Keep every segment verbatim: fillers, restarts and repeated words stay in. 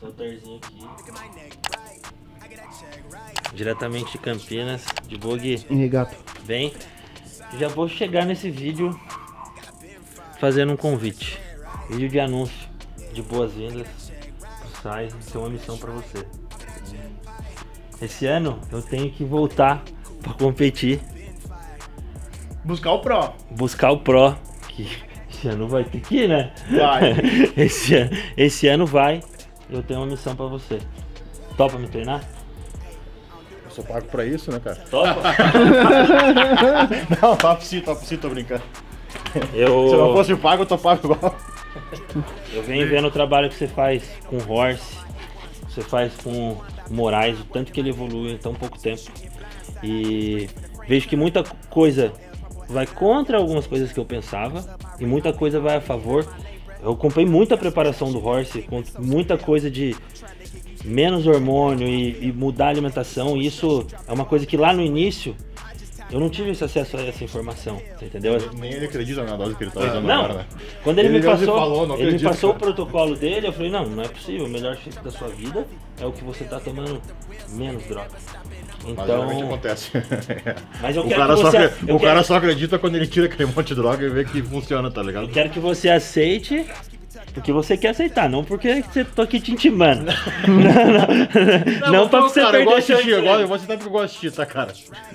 Saltarzinho aqui. Diretamente de Campinas, de Bug. Em regato. Bem, já vou chegar nesse vídeo fazendo um convite. Vídeo de anúncio de boas-vindas pro Sai, tem uma missão pra você. Esse ano eu tenho que voltar pra competir. Buscar o Pro. Buscar o Pro, que esse ano vai ter que ir, né? Vai. Esse ano, esse ano vai. Eu tenho uma missão pra você. Topa me treinar? Eu sou pago pra isso, né, cara? Topa? Não, top sim, top sim, tô brincando. Eu... Se eu não fosse pago, eu tô pago igual. Eu venho vendo o trabalho que você faz com o Horse, você faz com o Moraes, o tanto que ele evoluiu em tão pouco tempo. E vejo que muita coisa vai contra algumas coisas que eu pensava e muita coisa vai a favor. Eu acompanhei muita preparação do Horse, com muita coisa de menos hormônio e, e mudar a alimentação. E isso é uma coisa que lá no início eu não tive esse acesso a essa informação, você entendeu? Nem ele acredita na dose que ele tá usando Não, agora, né? quando ele, Ele me mesmo passou, falou, não ele me acredito, passou o cara. protocolo dele, eu falei, não, não é possível, o melhor shape da sua vida é o que você tá tomando menos droga. Mas realmente Então, acontece. mas eu o quero cara, que só, você, acre- eu o quero- cara só acredita quando ele tira aquele monte de droga e vê que funciona, tá ligado? eu quero que você aceite porque você quer aceitar, não porque você tô aqui te intimando. não, não, não, pra não, você cara, eu perder gosto de seu xixi, eu emprego. gosto, eu vou citar porque eu gosto de xixi, tá, cara?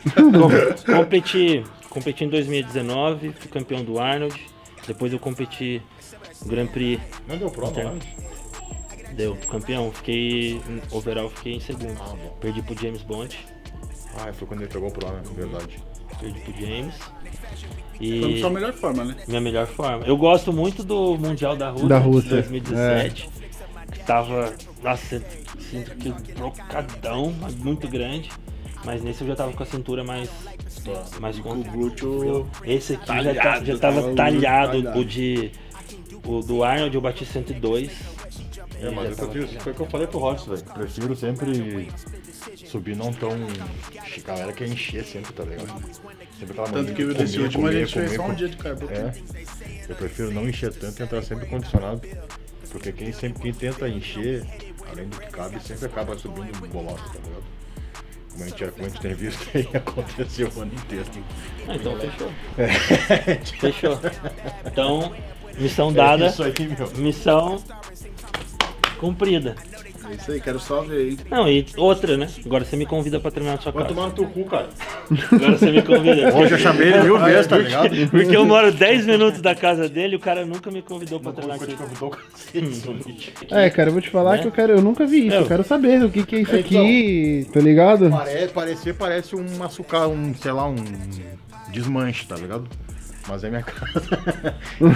Com- competi, competi em dois mil e dezenove, fui campeão do Arnold, depois eu competi no Grand Prix. Não deu prova, Então, né? Deu, fiquei fiquei overall, fiquei em segundo. Ah, bom. Perdi pro James Bond, Ah, foi quando ele pegou o pro, né? Verdade. perdi pro James. Foi E sua melhor forma, né? minha melhor forma. Eu gosto muito do Mundial da Rússia, Da de Rússia, dois mil e dezessete. Que tava, nossa, sinto que brocadão, mas muito grande. Mas nesse eu já tava com a cintura mais, mais O contra. glúteo Esse aqui já, tá- talhado, já tava tava talhado. talhado. O de. O do Arnold eu bati cento e dois. É, mas Já eu tava prefiro, talhado. foi o que eu falei pro Ross, velho. Prefiro sempre subir não tão. A galera quer encher sempre, tá ligado? Sempre aquela Tanto mania que de desse comer, último a comer, gente fez comer, só um comer. dia de carbo. É. Eu prefiro não encher tanto e entrar sempre condicionado. Porque quem sempre quem tenta encher, além do que cabe, sempre acaba subindo um boloto, tá ligado? Como a gente, como a gente tem visto aí, aconteceu o ano inteiro. Ah, então fechou. Fechou. Então, missão dada. É isso aí, meu. Missão cumprida. É isso aí, quero só ver aí. Não, e outra, né? Agora você me convida pra treinar na sua Vai casa. tomar no teu cu, cara. Agora você me convida. Hoje eu chamei ele mil vezes, tá ligado? Porque eu moro dez minutos da casa dele e o cara nunca me convidou pra Não treinar te aqui. convidou o cacete, seu lixo. É, cara, eu vou te falar Né? que eu quero, eu nunca vi isso. Eu- Eu quero saber o que, que é isso É, então. aqui, tá ligado? Parece, parecer parece um açúcar, um, sei lá, um desmanche, tá ligado? Mas é minha casa.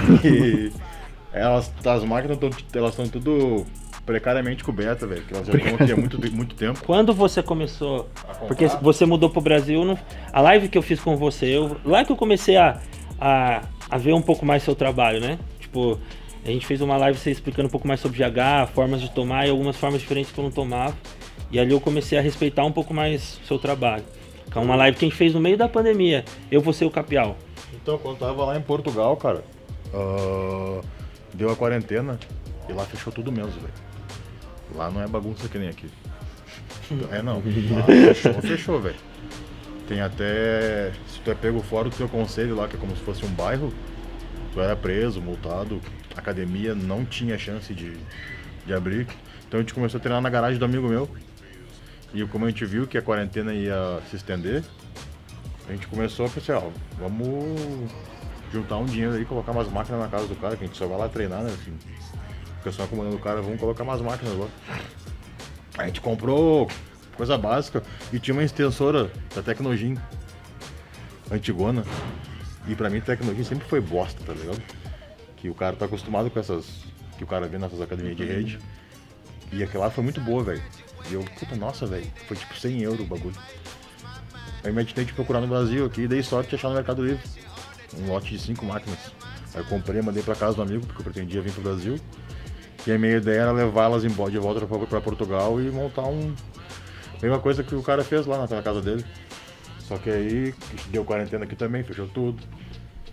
E elas, as máquinas tão, elas estão tudo precariamente cobertas, velho. Que elas já estão aqui há muito, muito tempo. Quando você começou, comprar? porque você mudou pro Brasil, não- a live que eu fiz com você, eu, lá que eu comecei a, a, a ver um pouco mais seu trabalho, né? Tipo, a gente fez uma live você explicando um pouco mais sobre G H, formas de tomar e algumas formas diferentes que eu não tomava. E ali eu comecei a respeitar um pouco mais o seu trabalho. Que é uma live que a gente fez no meio da pandemia, eu, você e o Capial. Então, quando eu tava lá em Portugal, cara, ah, deu a quarentena e lá fechou tudo mesmo, velho. Lá não é bagunça que nem aqui. É não. Lá fechou, fechou, velho. Tem até. Se tu é pego fora do teu conselho lá, que é como se fosse um bairro, tu era preso, multado, a academia não tinha chance de, de abrir. Então a gente começou a treinar na garagem do amigo meu. E como a gente viu que a quarentena ia se estender, a gente começou a pensar, ó, vamos juntar um dinheiro aí e colocar umas máquinas na casa do cara, que a gente só vai lá treinar, né? Assim, fica só acomodando o cara, vamos colocar umas máquinas lá. A gente comprou coisa básica e tinha uma extensora da Tecnogym, antigona. E pra mim Tecnogym sempre foi bosta, tá ligado? Que o cara tá acostumado com essas, que o cara vê nessas academias de rede. E aquela lá foi muito boa, velho. E eu, puta, nossa, velho, foi tipo cem euros o bagulho. Aí me tentei de procurar no Brasil aqui e dei sorte de achar no Mercado Livre um lote de cinco máquinas. Aí eu comprei, mandei pra casa do amigo, porque eu pretendia vir pro Brasil. E a minha ideia era levá-las de volta pra, pra Portugal e montar um... Mesma coisa que o cara fez lá na casa dele. Só que aí deu quarentena aqui também, fechou tudo.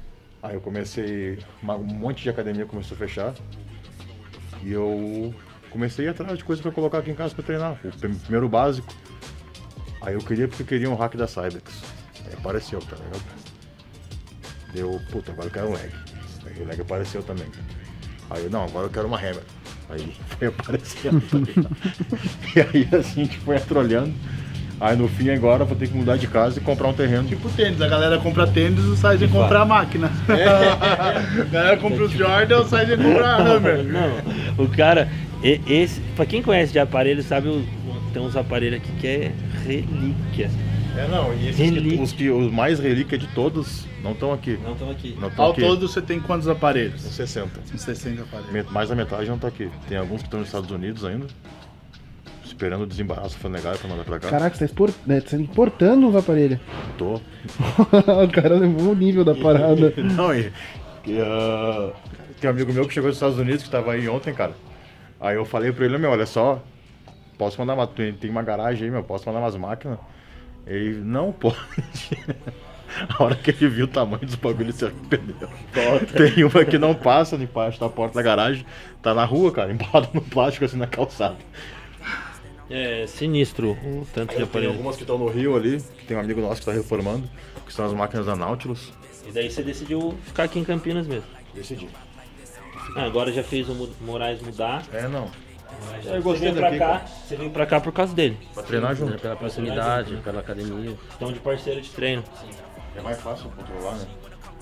Aí eu comecei, uma- um monte de academia começou a fechar. E eu comecei a ir atrás de coisa pra colocar aqui em casa pra treinar. O prim- primeiro básico. Aí eu queria porque eu queria um hack da Cybex. Aí apareceu, tá ligado? Deu, puta, agora eu quero um leg. Aí o leg apareceu também. Aí eu, não, agora eu quero uma hammer. Aí foi aparecendo, tá ligado? E aí assim a gente foi atrolhando. Aí no fim agora eu vou ter que mudar de casa e comprar um terreno. Tipo tênis, a galera compra tênis, o Sainz compra a máquina. A galera compra os Jordan, o Sainz compra a Hammer. Não, o cara, e- esse, pra quem conhece de aparelho, sabe, o- tem uns aparelhos aqui que é relíquia. É, não, e esses Relíquia. que, os, que, os mais relíquia de todos não estão aqui. Não estão aqui. Não estão Ao aqui. todo você tem quantos aparelhos? Uns sessenta. Uns sessenta aparelhos. Met- Mais da metade não tá aqui. Tem alguns que estão nos Estados Unidos ainda. Esperando o desembaraço fanegário pra mandar pra cá. Caraca, você tá, expor... né, você tá importando os aparelhos. Tô. O cara levou o nível da parada. Não, e, e, ah, tem um amigo meu que chegou dos Estados Unidos, que tava aí ontem, cara. Aí eu falei pra ele, meu, olha só, posso mandar uma. Tem tem uma garagem aí, meu, posso mandar umas máquinas? Ele, não pode. A hora que ele viu o tamanho dos bagulhos, ele se arrependeu. Tem uma que não passa embaixo da porta da garagem, tá na rua, cara, embalada no plástico assim na calçada. É sinistro o tanto de Tem aparelho. algumas que estão no Rio ali, que tem um amigo nosso que tá reformando, que são as máquinas da Nautilus. E daí você decidiu ficar aqui em Campinas mesmo. Decidi. Ah, agora já fez o Mu- Moraes mudar. É, não. Já- Eu gostei você veio pra daqui, cá, cara. Você veio pra cá por causa dele. Pra treinar junto. Pela proximidade, pela academia. Então de parceiro de treino. É mais fácil controlar, né?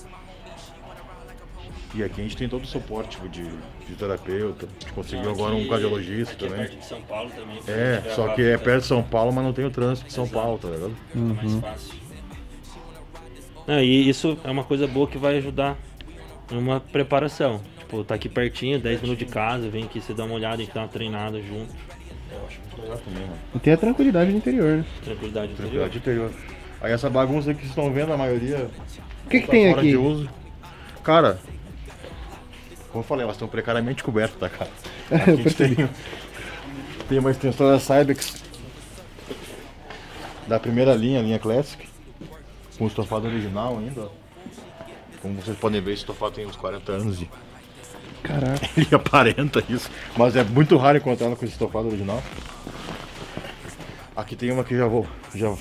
E aqui a gente tem todo o suporte tipo, de, de terapeuta. A gente conseguiu agora um cardiologista aqui é também. perto de São Paulo também. pra É, gente só gravar, que é fica perto de São Paulo, mas não tem o trânsito de São Paulo, tá ligado? mais fácil. Não, e isso é uma coisa boa que vai ajudar numa preparação. Tipo, tá aqui pertinho, dez minutos de casa, vem aqui, você dá uma olhada, a gente dá uma treinada junto. Eu acho muito legal também, mano. E tem a tranquilidade do interior, né? Tranquilidade interior. Tranquilidade interior. Aí essa bagunça aqui que vocês estão vendo, a maioria O que, que tá tem fora aqui? de uso. Cara, como eu falei, elas estão precariamente cobertas, tá, cara? Aqui a gente tem, tem uma extensão da Cybex da primeira linha, a linha Classic, com o estofado original ainda, ó. Como vocês podem ver, esse estofado tem uns quarenta anos e Caraca. ele aparenta isso, mas é muito raro encontrar ela com esse estofado original. Aqui tem uma que já vou, já,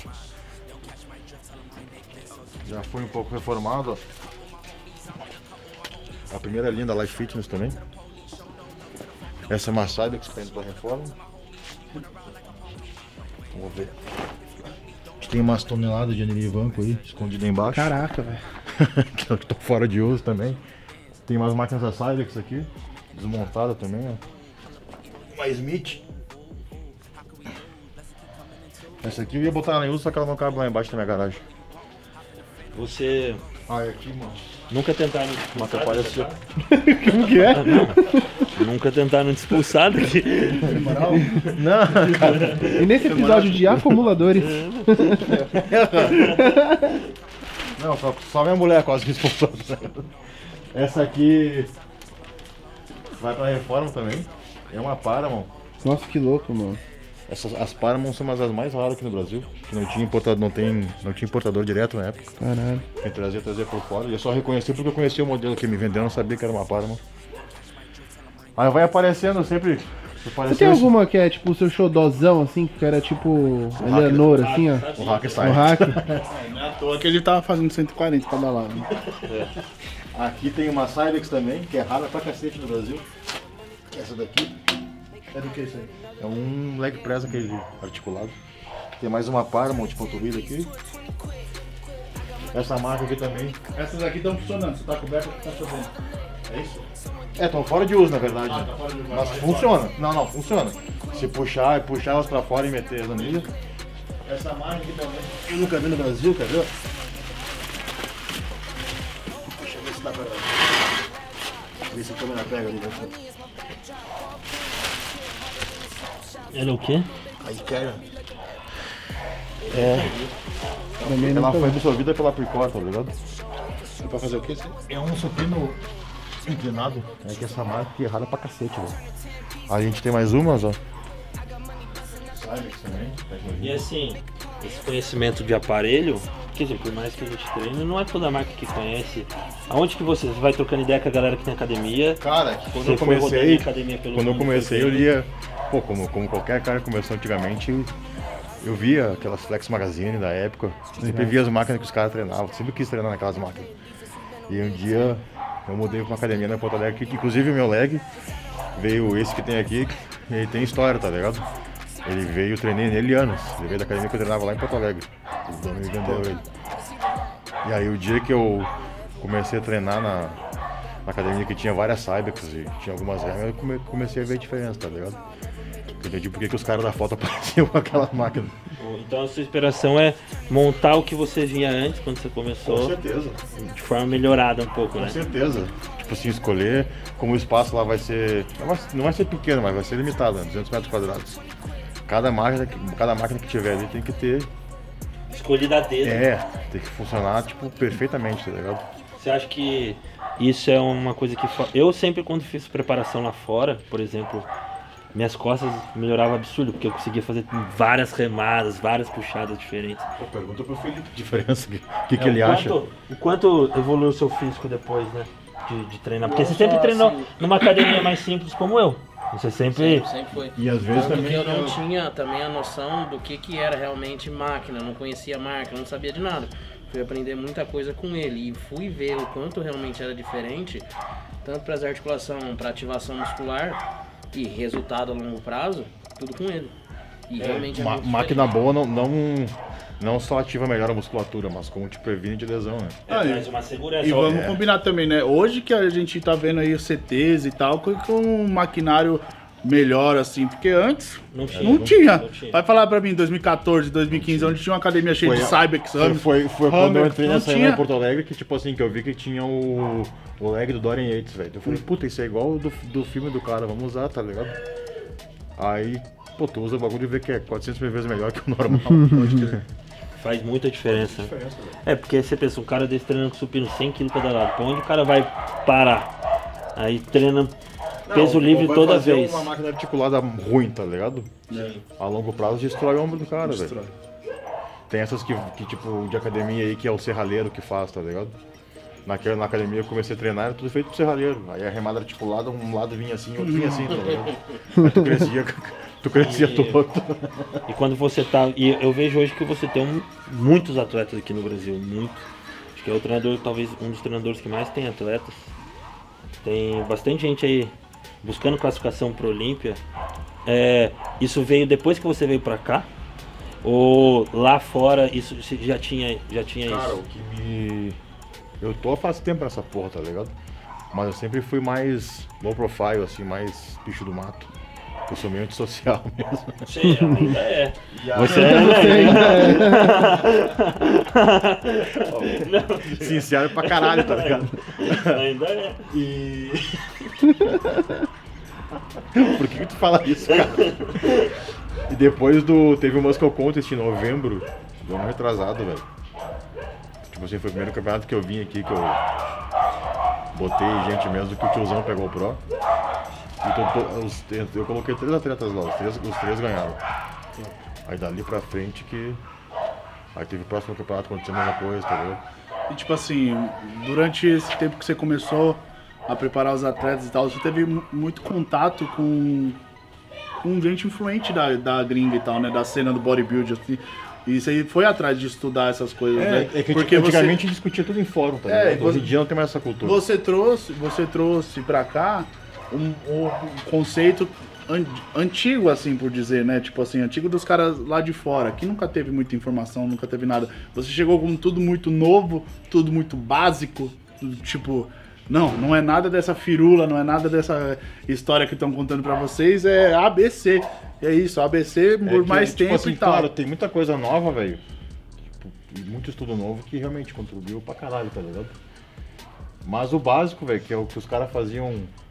já foi um pouco reformada, ó. A primeira linha da Life Fitness também. Essa é uma Cybex que tá indo pra reforma. Vamos ver. A gente tem umas toneladas de anilha banco aí, escondida embaixo. Caraca, velho. que estão fora de uso também. Tem umas máquinas da Cybex aqui, desmontada também, ó. Uma Smith. Essa aqui eu ia botar ela em uso, só que ela não cabe lá embaixo da minha garagem. Você Ah, é aqui, mano. nunca tentaram te Uma expulsar atrapalha dessa assim. casa? Como que é? Nunca tentaram te expulsar daqui. Não, cara. E nesse episódio de acumuladores, Não, só, só minha mulher quase que expulsou. Essa aqui vai pra reforma também. É uma Paramount. nossa, que louco, mano. Essas, as Paramount são umas das mais raras aqui no Brasil. Que não tinha importador, não tem, não tinha importador direto na época. Caralho. Quem trazia, trazia por fora. E eu só reconheci porque eu conhecia o modelo que me vendeu, não sabia que era uma Paramount. Aí vai aparecendo sempre. Você Apareceu tem esse- alguma que é tipo o seu xodózão, assim, que era tipo Eleanor, assim, ó? O hack O sai. hack. Não é à toa que ele tava fazendo cento e quarenta cada lado. Né? Aqui tem uma Cybex também, que é rara pra cacete no Brasil. Essa daqui É do que isso aí? é um leg press aquele articulado. Tem mais uma Paramount de panturrilha aqui. Essa marca aqui também. Essas aqui estão funcionando, você tá coberto que tá chovendo. É isso? É, estão fora de uso na verdade. né? tá fora de uso, Mas vai funciona. Não, não, funciona. Se puxar, puxar elas pra fora e meter as anilhas. Essa marca aqui também. Eu nunca vi no Brasil, quer ver? Deixa eu ver se dá pra ver se a câmera pega ali. Né? Ela é o quê? Aí quer. Também Ela nunca foi vi. absorvida pela Precor, tá ligado? É pra fazer o que? É um supino inclinado. É que essa marca aqui é rara pra cacete, velho. A gente tem mais umas, ó. Cybex também. E assim, esse conhecimento de aparelho, quer dizer, por mais que a gente treine, não é toda marca que conhece. Aonde que você, você vai trocando ideia com a galera que tem academia? Cara, quando Você eu foi rodando comecei, em academia pelo quando eu mundo, comecei foi eu lia, pô, como, como qualquer cara que começou antigamente, eu, eu via aquelas Flex Magazine da época, sempre via as máquinas que os caras treinavam, sempre quis treinar naquelas máquinas. E um dia eu mudei pra uma academia na Porto Alegre, que inclusive o meu leg veio esse que tem aqui, ele tem história, tá ligado? Ele veio, eu treinei nele anos, ele veio da academia que eu treinava lá em Porto Alegre, o dono me vendeu ele. E aí o dia que eu comecei a treinar na, na academia que tinha várias Cybex e tinha algumas remas, eu come, comecei a ver a diferença, tá ligado? Eu entendi por que que os caras da foto apareciam com aquela máquina. Então a sua inspiração é montar o que você vinha antes, quando você começou, Com certeza. de forma melhorada um pouco, Com né? certeza. Tipo assim, escolher como o espaço lá vai ser. Não vai, não vai ser pequeno, mas vai ser limitado, né? duzentos metros quadrados. Cada máquina, que- cada máquina que tiver ali tem que ter. Escolhida a dedo. É, tem que funcionar tipo, perfeitamente, tá ligado? Você acha que isso é uma coisa que... fa- Eu sempre, quando fiz preparação lá fora, por exemplo, minhas costas melhoravam absurdo, porque eu conseguia fazer várias remadas, várias puxadas diferentes. Pô, pergunta pro Felipe a diferença, o que, que, que É, ele o acha. quanto, o quanto evoluiu o seu físico depois, né? De, de treinar. Porque você sempre treinou numa academia mais simples como eu. Você sempre... Sempre, sempre foi. E às vezes Tanto também. que eu não eu- tinha também a noção do que, que era realmente máquina, não conhecia a marca, não sabia de nada. Fui aprender muita coisa com ele e fui ver o quanto realmente era diferente, tanto para as articulação, para ativação muscular e resultado a longo prazo, tudo com ele. E realmente é Ma- muito máquina diferente. boa não, não, não só ativa melhor a musculatura, mas como te previne de lesão, né? É, Ah, traz uma segurança. E vamos É. combinar também, né? Hoje que a gente tá vendo aí os C Ts e tal, com, com um maquinário melhor, assim, porque antes Não tinha. não, tinha. não tinha. Vai falar pra mim, dois mil e quatorze, dois mil e quinze, onde tinha uma academia cheia de Foi a- Cybex, Foi, Hammer. foi, foi quando Hammer, eu entrei não nessa tinha. em Porto Alegre que, tipo assim, que eu vi que tinha o, o leg do Dorian Yates, velho. Eu falei, puta, isso é igual do, do filme do cara, vamos usar, tá ligado? Aí, pô, tu usa o bagulho e vê que é quatrocentas mil vezes melhor que o normal. Pode crer. Faz muita diferença. É, porque você pensa, um cara desse treinando com supino cem quilos cada lado, pra onde o cara vai parar? Aí treina peso Não, livre vai toda fazer vez. uma máquina articulada ruim, tá ligado? A longo prazo destrói o ombro do cara, velho. Destrói. Tem essas que, que, tipo, de academia aí, que é o serralheiro que faz, tá ligado? Naquela, na academia eu comecei a treinar, era tudo feito pro serralheiro. Aí a remada articulada, um lado vinha assim, outro vinha assim, tá ligado? Aí tu crescia, tu crescia E- todo. E quando você tá. E eu vejo hoje que você tem um- muitos atletas aqui no Brasil, muitos. Acho que é o treinador, talvez um dos treinadores que mais tem atletas. Tem bastante gente aí buscando classificação pro Olímpia. É, isso veio depois que você veio pra cá? Ou lá fora isso já tinha, já tinha Cara, o isso? que me... Eu tô faz tempo nessa porra, tá ligado? Mas eu sempre fui mais low profile, assim, mais bicho do mato. Eu sou meio antissocial mesmo. Sim, ainda é. Você Não, sincero pra caralho, tá ligado? ainda é. E... Por que, que tu fala isso, cara? E depois do... Teve o Muscle Contest em novembro, deu um retrasado, velho. Tipo assim, foi o primeiro campeonato que eu vim aqui, que eu botei gente mesmo, que o tiozão pegou o Pro. E to- to- os- eu coloquei três atletas lá, os três, os três ganharam. Aí dali pra frente que... Aí teve o próximo campeonato, aconteceu a mesma coisa, tá ligado? E tipo assim, durante esse tempo que você começou a preparar os atletas e tal, você teve mu- muito contato com, com gente influente da, da gringa e tal, né? Da cena do bodybuilding, assim. E você foi atrás de estudar essas coisas, né? É, é que Porque antigamente a gente discutia tudo em fórum, tá É, ligado? você- Hoje em dia não tem mais essa cultura. Você trouxe, você trouxe pra cá um, um conceito an- antigo, assim, por dizer, né? Tipo assim, antigo dos caras lá de fora, que nunca teve muita informação, nunca teve nada. Você chegou com tudo muito novo, tudo muito básico, tudo, tipo... Não, não é nada dessa firula, não é nada dessa história que estão contando pra vocês, é A B C. É isso, A B C É por que, mais tipo tempo assim, e tal. Claro, tem muita coisa nova, velho. Tipo, e muito estudo novo que realmente contribuiu pra caralho, tá ligado? Mas o básico, velho, que é o que os caras faziam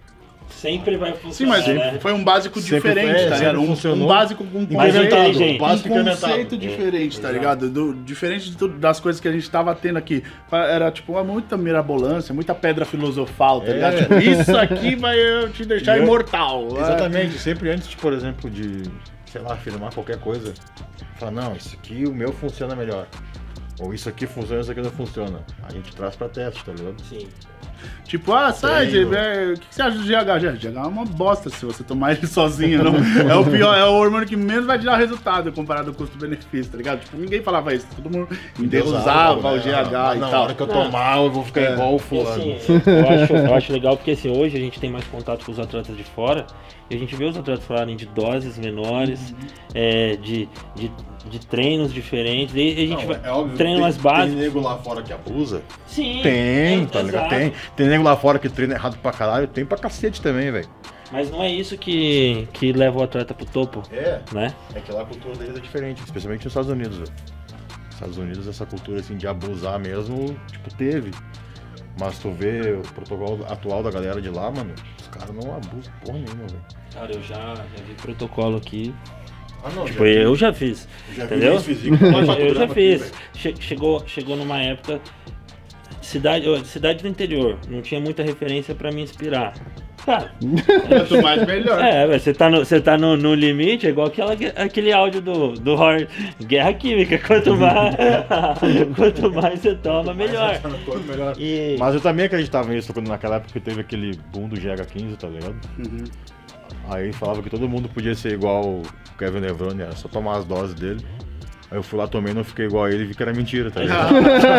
sempre vai Sim, funcionar, mas né? foi um básico Sempre diferente, foi, tá sempre ligado? Um, funcionou. um básico com um Mais conceito, inteligente. um Básico conceito implementado. diferente, tá É, ligado? Do- diferente de tudo, das coisas que a gente tava tendo aqui. Era tipo uma muita mirabolância, muita pedra filosofal, tá É. ligado? Tipo, isso aqui vai te deixar E eu- imortal. Exatamente, sempre antes, de, por exemplo, de, sei lá, afirmar qualquer coisa, falar, não, isso aqui o meu funciona melhor. Ou isso aqui funciona, isso aqui não funciona. A gente traz pra teste, tá ligado? Sim. Tipo, ah, sai, Tenho. é, o que você acha do G H? G H é uma bosta se você tomar ele sozinho, não. É o pior, é o hormônio que menos vai te dar resultado comparado ao custo-benefício, tá ligado? Tipo, ninguém falava isso, todo mundo usava o G H e Na tal. hora que eu tomar, eu vou ficar É. igual o E fulano. assim, eu acho, eu acho legal porque assim, hoje a gente tem mais contato com os atletas de fora e a gente vê os atletas falarem de doses menores, é, de, de, de treinos diferentes, e a gente Não, vai é óbvio, treino tem, mais básico. Tem nego lá fora que abusa? Sim, Tem, é, tá ligado? exato. Tem. Tem nego lá fora que treina errado pra caralho, tem pra cacete também, velho. Mas não é isso que, que leva o atleta pro topo, É. né? É que lá a cultura deles é diferente, especialmente nos Estados Unidos, velho. Nos Estados Unidos essa cultura assim de abusar mesmo, tipo, teve. Mas tu vê o protocolo atual da galera de lá, mano, os caras não abusam porra nenhuma, velho. Cara, eu já, já vi protocolo aqui. Ah não, Tipo, eu já fiz. já vi entendeu? isso físico, lá pra Eu já programa fiz. aqui, Che- chegou, chegou numa época. Cidade, ó, cidade do interior, não tinha muita referência pra me inspirar. Cara, Quanto mais, melhor. é, velho, você tá, no, você tá no, no limite, é igual aquela, aquele áudio do, do Horn, Guerra Química. Quanto mais, quanto mais você toma, melhor. Tá no corpo, melhor. E, Mas eu também acreditava nisso quando naquela época teve aquele boom do G H quinze, tá ligado? Uhum. Aí falava que todo mundo podia ser igual o Kevin Levrone, era só tomar as doses dele. Aí eu fui lá, tomei, não fiquei igual a ele e vi que era mentira, tá ligado?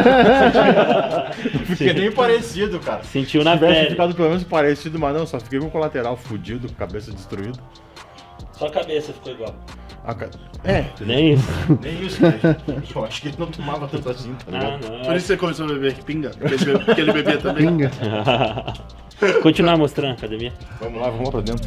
Não fiquei nem parecido, cara. sentiu Se na tivesse pele. ficado pelo menos parecido, mas não, só fiquei com o colateral fudido, com a cabeça destruída. Só a cabeça ficou igual. A ca- É, Nem isso. nem isso, né? Eu acho que ele não tomava tanto assim, tá Não, ligado? não. Por isso você começou a beber pinga? Porque ele, be- porque ele bebia também? Pinga. Continuar mostrando a academia. Vamos lá, vamos lá pra dentro.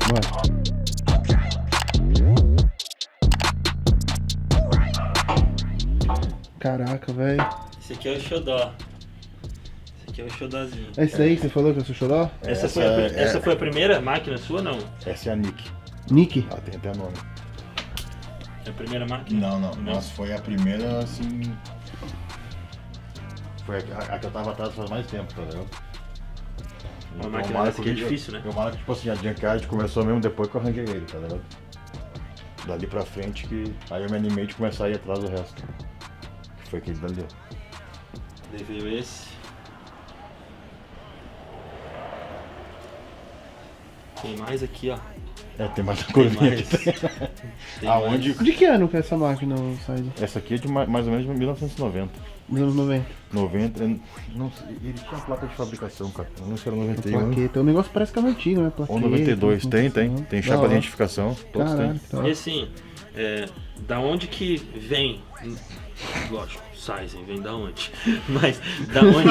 Caraca, velho. Esse aqui é o xodó. Esse aqui é o xodózinho. É isso aí que você falou que eu sou xodó? Essa, Essa foi a, pri- é- essa foi a primeira máquina sua, não? Essa é a Nick. Nick? Ela tem até nome. É a primeira máquina? Não, não, mas foi a primeira, assim... Foi a, a que eu tava atrás faz mais tempo, tá ligado? Uma Eu máquina marco dessa aqui é que- difícil, né? Eu marco, tipo assim, a Junkyard começou mesmo depois que eu arranjei ele, tá ligado? Dali pra frente que... Aí eu me animei de começar a ir atrás do resto. Que foi aquele dali. Daí veio esse. Tem mais aqui, ó. É, tem mais Tem coisinha mais. aqui. Tem Aonde... De que ano que é essa máquina sai? Essa aqui é de ma- mais ou menos de mil novecentos e noventa. Dos anos noventa. noventa, eu não sei, ele tinha placa de fabricação, cara. Eu não sei se era noventa e um Plaqueta. O negócio parece que é antigo, né? Plaqueta, ou noventa e dois. Tem, tem. Tem Da chapa de hora. identificação. Todos Caralho, têm. que da E hora. assim, é, da onde que vem? Lógico, Sizen vem da onde? Mas da onde?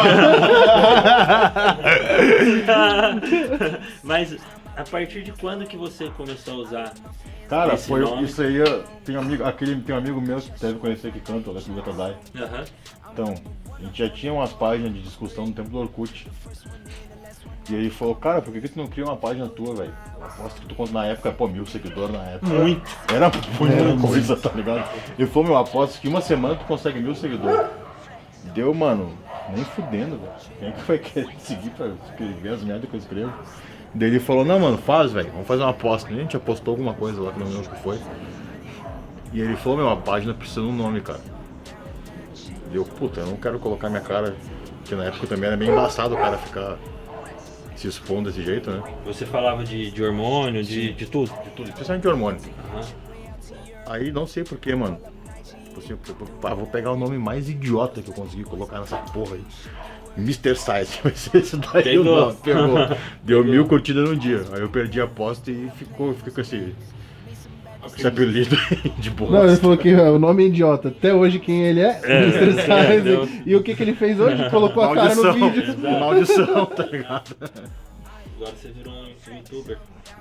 Mas a partir de quando que você começou a usar? Cara, esse foi nome? isso aí. eu- Tem um amigo, aquele, tem um amigo meu que deve conhecer que canta, o Alex Betadai. Aham. Então, a gente já tinha umas páginas de discussão no tempo do Orkut. E ele falou, cara, por que, que tu não cria uma página tua, velho? Eu aposto que tu conta na época, pô, mil seguidores na época. Muito. Era muita coisa, tá ligado? Ele falou, meu, aposto que uma semana tu consegue mil seguidores. Deu, mano, nem fudendo, velho. Quem é que vai querer seguir pra escrever as merdas que eu escrevo? Daí ele falou, não, mano, faz, velho, vamos fazer uma aposta. A gente apostou alguma coisa lá que não lembro o que foi. E ele falou, meu, a página precisa de um nome, cara. Deu, puta, eu não quero colocar minha cara, que na época também era meio embaçado o cara ficar se expondo desse jeito, né? Você falava de, de hormônio, de, de tudo. De tudo, especialmente de hormônio. Aham. Aí não sei porquê, mano. Tipo assim, eu, eu- eu vou pegar o nome mais idiota que eu consegui colocar nessa porra aí. mister Size, vai ser esse daí Pegou. o nome, pegou. Deu mil curtidas no dia. Aí eu perdi a aposta e ficou, fica com esse, esse apelido aí de boa. Não, ele falou que ó, o nome é idiota. Até hoje quem ele é? É, mister é, Size. deu. E o que, que ele fez hoje? Colocou a cara no Maldição, vídeo. maldição, tá ligado? Agora você virou um youtuber.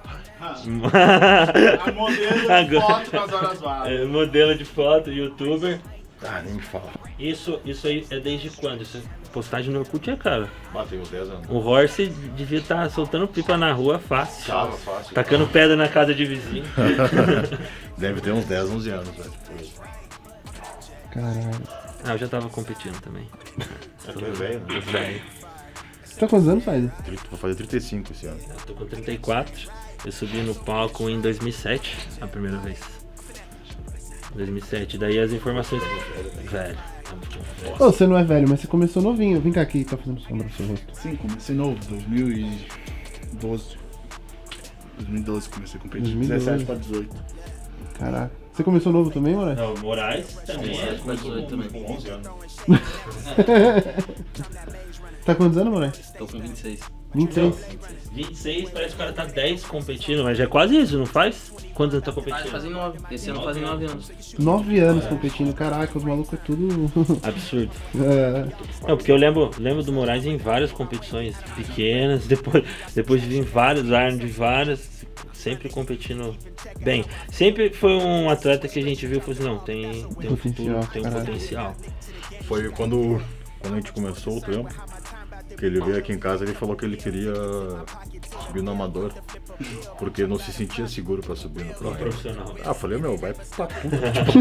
A modelo de Agora- foto nas horas vagas. É, modelo de foto, youtuber. Ah, nem me fala. Isso, isso aí é desde quando? Isso postagem no Orkut é, cara. Batei uns dez anos. O Horse devia estar soltando pipa na rua fácil. Tava fácil. Tacando pedra na casa de vizinho. Deve ter uns dez, onze anos, velho. Caralho. Ah, eu já tava competindo também. É, tu é velho, né? Velho. Você tá quantos anos, Faiza? Vou fazer trinta e cinco esse ano. Eu tô com trinta e quatro. Eu subi no palco em dois mil e sete, a primeira vez. dois mil e sete. Daí as informações. Velho. Ô, você não é velho, mas você começou novinho. Vem cá aqui, tá fazendo sombra no seu rosto. Sim, comecei novo, dois mil e doze. dois mil e doze comecei a competir. dois mil e doze. dezessete pra dezoito. Caraca. Você começou novo também, Moraes? Não, Moraes também é. dezessete pra dezoito também. Com onze anos. Tá quantos anos, Moraes? Tô com vinte e seis. vinte e seis. vinte e seis, parece que o cara tá dez competindo, mas já é quase isso, não faz? Quantos anos tá Ah, competindo? fazem nove. Esse ano fazem nove anos. nove anos competindo. Caraca, os malucos é tudo... Absurdo. é... Não, porque eu lembro, lembro do Moraes em várias competições pequenas, depois, depois de vir em vários Arnold, de várias, sempre competindo bem. Sempre foi um atleta que a gente viu e falou assim, não, tem, tem um Potencial, futuro, tem um caralho. potencial. Foi quando, quando a gente começou o trampo, que ele veio aqui em casa, ele falou que ele queria subir no amador, porque não se sentia seguro pra subir no pro. Profissional. Ah, eu falei, meu, vai pra puta.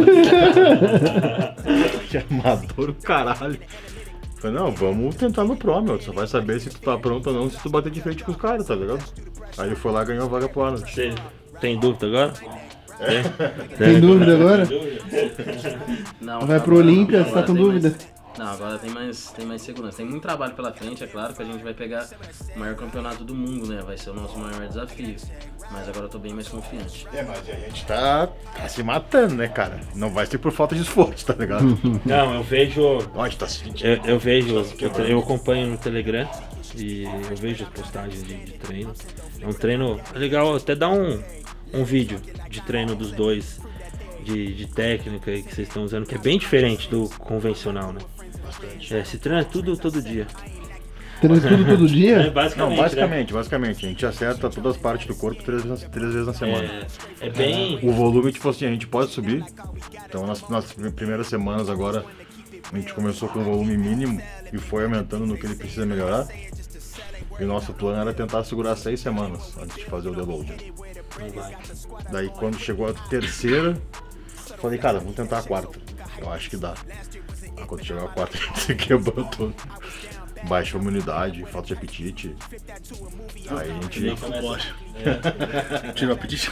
Que amador, caralho. Eu falei, não, vamos tentar no pro, meu. Tu só vai saber se tu tá pronto ou não se tu bater de frente com os caras, tá ligado? Aí ele foi lá e ganhou a vaga pro Arnold. Você tem dúvida agora? Tem? Tem dúvida agora? Não, Vai pro agora não, Olímpia, você agora tá com tem dúvida? mais- Não, agora tem mais, tem mais segurança. Tem muito trabalho pela frente, é claro que a gente vai pegar o maior campeonato do mundo, né? Vai ser o nosso maior desafio. Mas agora eu tô bem mais confiante. É, mas a gente tá, tá se matando, né, cara? Não vai ser por falta de esforço, tá ligado? Não, eu vejo. Ó, a gente tá se sentindo. Eu, eu vejo, eu, eu acompanho no Telegram e eu vejo as postagens de, de treino. É um treino é legal, até dar um, um vídeo de treino dos dois, de, de técnica aí que vocês estão usando, que é bem diferente do convencional, né? É, se treina tudo todo dia. Treina tudo todo É, dia? basicamente. Não, basicamente, basicamente. A gente acerta todas as partes do corpo três vezes, três vezes na semana. Né? É, é bem. O volume, tipo assim, a gente pode subir. Então, nas, nas primeiras semanas agora, a gente começou com um volume mínimo e foi aumentando no que ele precisa melhorar. E o nosso plano era tentar segurar seis semanas antes de fazer o deload. Daí, quando chegou a terceira, falei, cara, vamos tentar a quarta. Eu acho que dá. Aí, quando chegou a quarta, a gente se quebrou todo. Baixou a imunidade, falta de apetite. Aí a gente. Tira o apetite.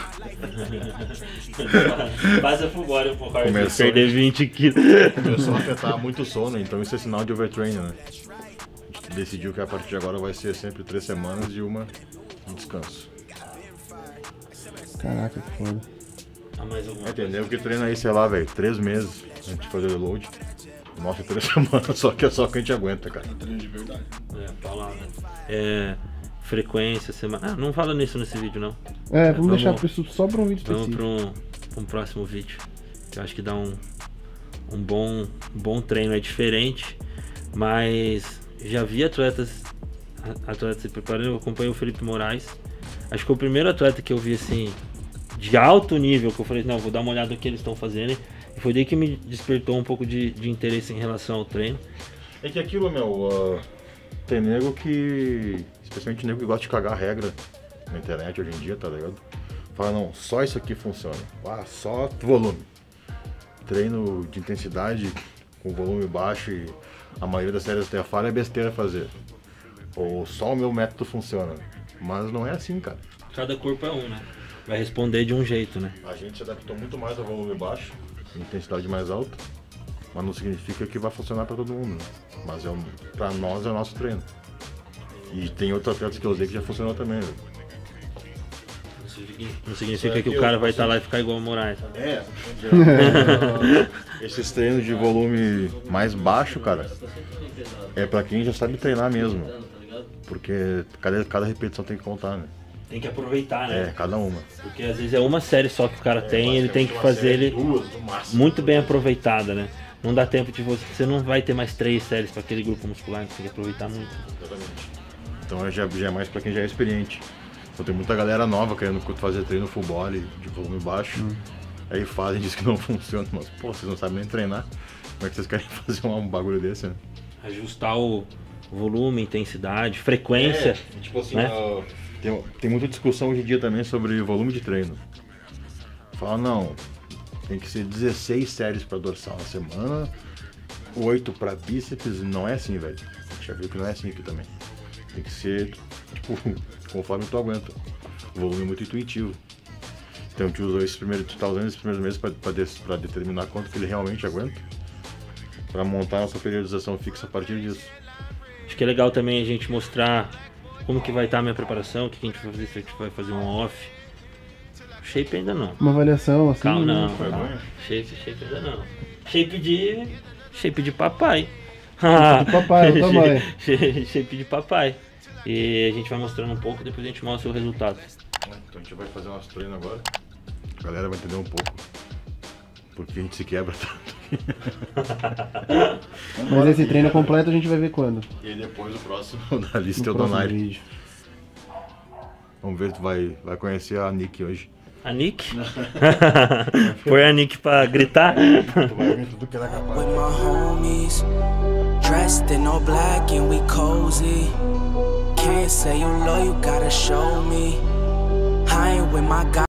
Passa pro bora um pouco, Começou. perder vinte quilos. Começou a afetar muito o sono, então isso é sinal de overtraining, né? A gente decidiu que a partir de agora vai ser sempre três semanas e uma de descanso. Caraca, que foda. Ah, mais alguma coisa? Entendeu? Que treina aí, sei lá, velho, três meses antes de fazer o load. Nossa, três semanas, só que é só que a gente aguenta, cara. Treino de verdade. É, palavra. É, frequência, semana. Ah, não fala nisso nesse vídeo, não. É, vamos, Vamos- deixar pra isso só pra um vídeo Vamos específico. para um, pra um próximo vídeo. Que eu acho que dá um, um bom, um bom treino. É diferente, mas já vi atletas, atletas se preparando. Eu acompanhei o Felipe Moraes. Acho que foi o primeiro atleta que eu vi assim, de alto nível, que eu falei, não, vou dar uma olhada no que eles estão fazendo. E foi daí que me despertou um pouco de, de interesse em relação ao treino. É que aquilo, meu, uh, tem nego que, especialmente nego que gosta de cagar regra na internet hoje em dia, tá ligado? Fala, não, só isso aqui funciona. Ah, só volume. Treino de intensidade com volume baixo e a maioria das séries até a falha é besteira fazer. Ou só o meu método funciona. Mas não é assim, cara. Cada corpo é um, né? Vai responder de um jeito, né? A gente se adaptou muito mais ao volume baixo, intensidade mais alta, mas não significa que vai funcionar para todo mundo, né? Mas é um, pra nós é o nosso treino. E tem outros atletas que eu usei que já funcionou também, né? Não significa que o cara vai estar lá e ficar igual o Moraes. É, esses treinos de volume mais baixo, cara, é pra quem já sabe treinar mesmo. Porque cada, cada repetição tem que contar, né? Tem que aproveitar, né? É, cada uma. Porque às vezes é uma série só que o cara tem e ele tem que fazer ele Duas, no máximo. muito bem aproveitada, né? Não dá tempo de você. Você não vai ter mais três séries para aquele grupo muscular, você tem que aproveitar muito. Exatamente. Então já, já é mais pra quem já é experiente. Então tem muita galera nova querendo fazer treino full body de volume baixo. Hum. Aí fazem, diz que não funciona, mas pô, vocês não sabem nem treinar. Como é que vocês querem fazer um bagulho desse, né? ajustar o volume, intensidade, frequência. É, tipo assim, né? ó, tem, tem muita discussão hoje em dia também sobre volume de treino. Fala, não, tem que ser dezesseis séries para dorsal na semana, oito para bíceps, não é assim, velho. Já viu que não é assim aqui também. Tem que ser, tipo, conforme tu aguenta. O volume é muito intuitivo. Então tu usou esses primeiros, tu tá usando esses primeiros meses para determinar quanto que ele realmente aguenta, para montar a nossa periodização fixa a partir disso. Acho que é legal também a gente mostrar como que vai estar a minha preparação, o que a gente vai fazer, se a gente vai fazer um off. Shape ainda não. Uma avaliação assim. Calma, não. Foi não. bom? Shape, shape ainda não. Shape de... Shape de papai. Shape de papai, o tamanho. Shape de papai. E a gente vai mostrando um pouco, depois a gente mostra o resultado. Então a gente vai fazer nosso treino agora. A galera vai entender um pouco porque a gente se quebra tanto. Mas esse treino completo a gente vai ver quando? E aí depois o próximo da lista é No o próximo Donaire. vídeo. Vamos ver se tu vai, vai conhecer a Nick hoje. A Nick? Põe a Nick pra gritar. Tu vai ver tudo que ela é capaz. With my homies, dressed in all black and we cozy. Can't say you love, you gotta show me. I ain't with my guy.